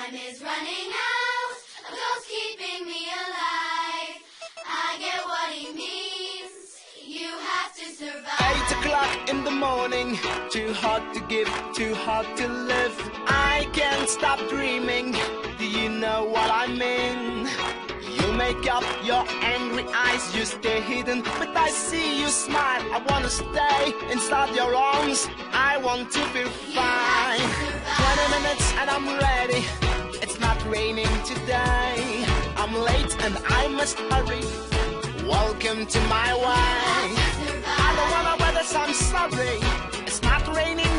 Time is running out, a ghost keeping me alive. I get what he means, you have to survive. 8 o'clock in the morning, too hard to give, too hard to live. I can't stop dreaming, do you know what I mean? You make up your angry eyes, you stay hidden, but I see you smile. I wanna stay inside your arms, I want to feel fine. 20 minutes and I'm ready, it's not raining today. I'm late and I must hurry, welcome to my way. I don't wanna wear this, I'm sorry, it's not raining